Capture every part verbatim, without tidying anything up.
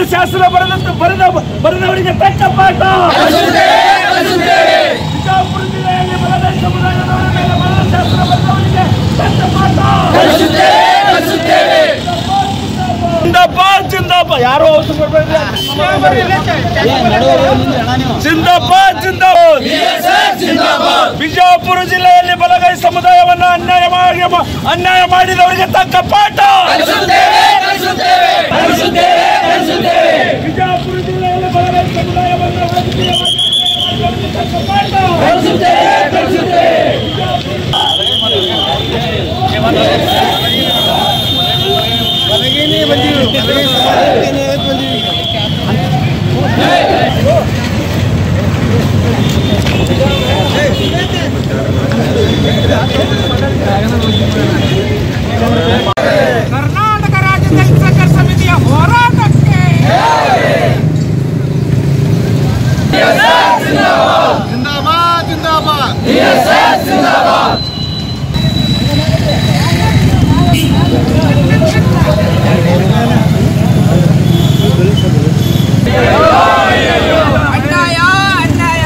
ಶಾಸನ ಬರೆದ ಬರೆದ ಬರೆದವರಿಗೆ ತಕ್ಕ ಪಾಠ. ಬಿಜಾಪುರ ಜಿಲ್ಲೆಯಲ್ಲಿ ಬಲಗೈ ಸಮುದಾಯದವರ ಮೇಲೆ ಮರಣ ಶಾಸನ ಬರೆದವರಿಗೆ ತಕ್ಕ ಪಾಠ. ಜಿಂದಾಬಾದ್ ಜಿಂದಾಬಾದ್. ಯಾರೋ ಜಿಂದಾಬಾದ್ ಜಿಂದಾಬಾದ್. ಬಿಜಾಪುರ ಜಿಲ್ಲೆಯಲ್ಲಿ ಬಲಗೈ ಸಮುದಾಯವನ್ನು ಅನ್ಯಾಯ ಮಾಡಿ ಅನ್ಯಾಯ ಮಾಡಿದವರಿಗೆ ತಕ್ಕ ಪಾಠ. ಬಿಜಾಪುರ ಜಿಲ್ಲೆಯಲ್ಲಿ ಬಲಗೈ ಸಮುದಾಯವನ್ನು ತಕ್ಕ ಪಾಠ. ಕರ್ನಾಟಕ ರಾಜ್ಯ ದಲಿತ ಸಂಘರ್ಷ ಸಮಿತಿಯ ಹೋರಾಟಕ್ಕೆ ಜಿಂದಾಬಾದ್ ಜಿಂದಾಬಾದ್. ಅನ್ಯಾಯ ಅನ್ಯಾಯ.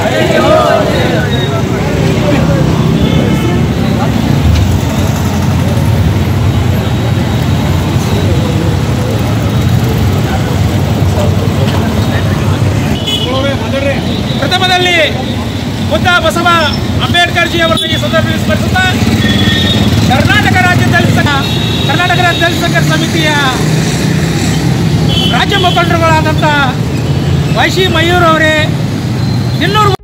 ಪ್ರಥಮದಲ್ಲಿ ಬುದ್ಧ ಬಸವ ಅಂಬೇಡ್ಕರ್ ಜಿ ಅವರನ್ನು ಈ ಸಂದರ್ಭದಲ್ಲಿ ಸ್ಮರಿಸುತ್ತಾ ಕರ್ನಾಟಕ ರಾಜ್ಯ ದಲಿತ ಸಂಘ ಕರ್ನಾಟಕ ರಾಜ್ಯ ದಲಿತ ಸಂಘರ್ಷ ಸಮಿತಿಯ ರಾಜ್ಯ ಮುಖಂಡರುಗಳಾದಂಥ ವೈಶಿ ಮಯೂರ್ ಅವರೇ, ಇನ್ನೂರು